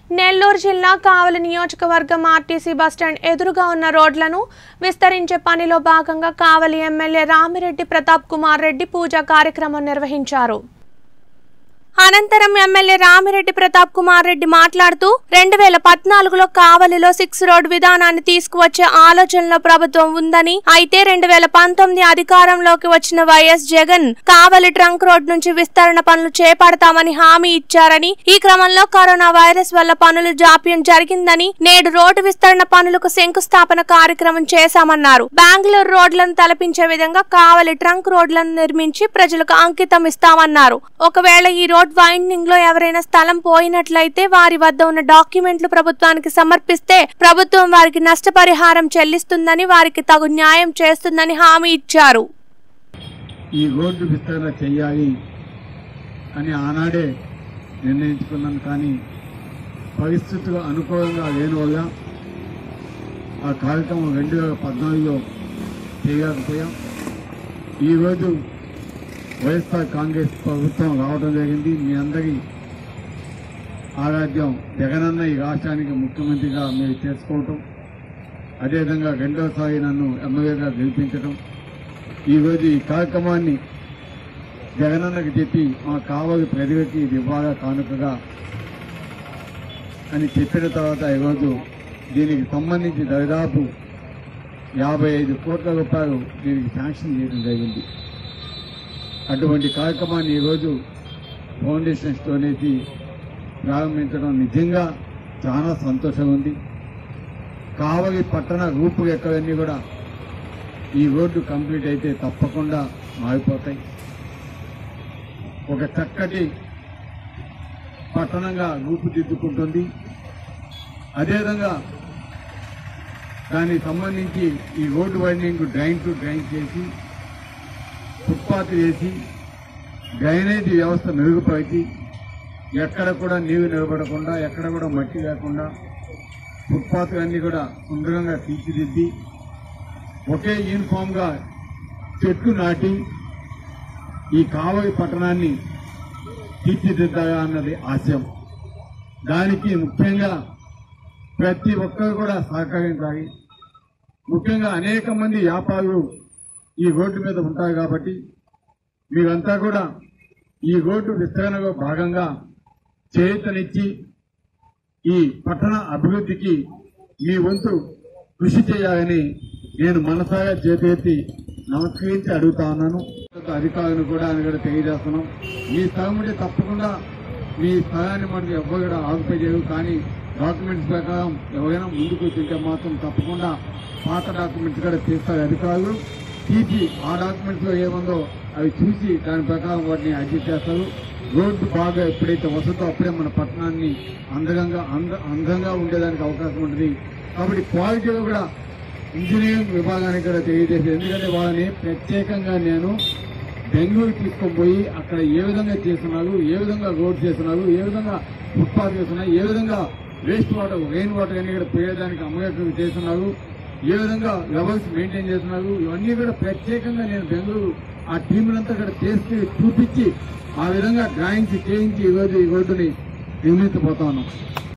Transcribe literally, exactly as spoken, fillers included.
నెల్లూరు జిల్లా కావలి నియోజకవర్గం RTC bus stand ఎదురుగా ఉన్న రోడ్లను విస్తరించే పనిలో భాగంగా కావలి ఎమ్మెల్యే రామిరెడ్డి ప్రతాప్ కుమార్ రెడ్డి పూజా కార్యక్రమం నిర్వహించారు. అనంతరం ఎమ్మెల్యే రామిరెడ్డి ప్రతాప్ కుమార్ రెడ్డి మాట్లాడుతూ రెండు వేల పద్నాలుగులో కావలిలో సిక్స్ రోడ్ విధానాన్ని తీసుకువచ్చే ఆలోచనలో ప్రభుత్వం ఉందని, అయితే రెండు వేల పంతొమ్మిది అధికారంలోకి వచ్చిన YS Jagan Kavali trunk road నుంచి విస్తరణ పనులు చేపడతామని హామీ ఇచ్చారని, ఈ క్రమంలో కరోనా వైరస్ వల్ల పనులు జాప్యం జరిగిందని నేడు రోడ్డు విస్తరణ పనులకు శంకుస్థాపన కార్యక్రమం చేశామన్నారు. బెంగళూరు రోడ్లను తలపించే విధంగా కావలి ట్రంక్ రోడ్లను నిర్మించి ప్రజలకు అంకితం ఇస్తామన్నారు. ఒకవేళ ఈ రోడ్ వైండింగ్ లో ఎవరైనా స్థలం పోయినట్లయితే వారి వద్ద ఉన్న డాక్యుమెంట్లు ప్రభుత్వానికి సమర్పిస్తే ప్రభుత్వం వారికి నష్టపరిహారం చెల్లిస్తుందని, వారికి తగు న్యాయం చేస్తుందని హామీ ఇచ్చారు. ఈ రోడ్డు విస్తరణ చేయాలి అని ఆనాడే నిర్ణయించుకున్నాను. కానీ పరిస్థితులు అనుకూలంగా లేని వల్ల ఆ కార్యక్రమం రెండు వేల పద్నాలుగులో చేయలేకపోయాం. ఈరోజు వైఎస్ఆర్ కాంగ్రెస్ ప్రభుత్వం రావడం జరిగింది. మీ అందరి ఆరాధ్యం జగనన్న ఈ రాష్ట్రానికి ముఖ్యమంత్రిగా మీరు చేసుకోవటం, అదేవిధంగా రెండోసారి నన్ను ఎమ్మెల్యేగా గెలిపించడం, ఈరోజు ఈ కార్యక్రమాన్ని జగనన్నకి చెప్పి మా కావలి ప్రజలకి ఇది ఇవ్వాలా కానుకగా అని చెప్పిన తర్వాత ఈరోజు దీనికి సంబంధించి దాదాపు యాభై ఐదు కోట్ల రూపాయలు దీనికి శాంక్షన్ చేయడం జరిగింది. అటువంటి కార్యక్రమాన్ని ఈరోజు ఫౌండేషన్ స్టోన్ వేసి ప్రారంభించడం నిజంగా చాలా సంతోషంగా ఉంది. కావలి పట్టణ రూపురేఖలన్నీ కూడా ఈ రోడ్డు కంప్లీట్ అయితే తప్పకుండా మారిపోతాయి. ఒక చక్కటి పట్టణంగా రూపుదిద్దుకుంటుంది. అదేవిధంగా దానికి సంబంధించి ఈ road winding drain to drain చేసి ఫుట్పాత్ వేసి డ్రైనేజీ వ్యవస్థ మెరుగుపరిచి ఎక్కడ కూడా నీరు నిలబడకుండా, ఎక్కడ కూడా మట్టి లేకుండా ఫుట్పాత్ అన్ని కూడా సుందరంగా తీర్చిదిద్ది ఒకే యూనిఫామ్ గా చెట్లు నాటి ఈ కావలి పట్టణాన్ని తీర్చిదిద్దాగా అన్నది ఆశయం. దానికి ముఖ్యంగా ప్రతి ఒక్కరు కూడా సహకరించాలి. ముఖ్యంగా అనేక మంది వ్యాపారులు ఈ రోడ్డు మీద ఉంటారు కాబట్టి మీరంతా కూడా ఈ రోడ్డు విస్తరణలో భాగంగా చేయూతనిచ్చి ఈ పట్టణ అభివృద్ధికి మీ వంతు కృషి చేయాలని నేను మనసాగా చేతి నమస్కరించి అడుగుతా ఉన్నాను. అధికారులను కూడా ఆయన కూడా తెలియజేస్తున్నాం. మీ స్థలం ఉంటే తప్పకుండా మీ స్థలాన్ని మనకు ఎవరు కూడా ఆక్యుపై చేయరు. కానీ డాక్యుమెంట్స్ ప్రకారం ఎవరైనా ముందుకు తింటే మాత్రం తప్పకుండా పాత డాక్యుమెంట్స్ కూడా తీస్తారు అధికారులు. తీసి ఆ డాక్యుమెంట్స్ లో ఏముందో అవి చూసి దాని ప్రకారం వాటిని అడ్జస్ట్ చేస్తారు. రోడ్డు బాగా ఎప్పుడైతే వస్తుందో అప్పుడే మన పట్టణాన్ని అందంగా అందంగా ఉండేదానికి అవకాశం ఉంటుంది. కాబట్టి క్వాలిటీలో కూడా ఇంజనీరింగ్ విభాగానికి కూడా తెలియజేసేది. ఎందుకంటే వాళ్ళని ప్రత్యేకంగా నేను బెంగళూరు తీసుకొని పోయి అక్కడ ఏ విధంగా చేస్తున్నారు, ఏ విధంగా రోడ్ చేస్తున్నారు, ఏ విధంగా ఫుట్పాత్ చేస్తున్నారు, ఏ విధంగా వేస్ట్ వాటర్ రెయిన్ వాటర్ అన్ని కూడా పోయేదానికి అమ్మకం చేస్తున్నారు, ఏ విధంగా లెవెల్స్ మెయింటైన్ చేస్తున్నారు, ఇవన్నీ కూడా ప్రత్యేకంగా నేను బెంగళూరు ఆ టీంలంతా కూడా చేసి చూపించి ఆ విధంగా డ్రాయింగ్స్ చేయించి ఈరోజు ఈ రోడ్డుని నిర్మించబోతా ఉన్నాం.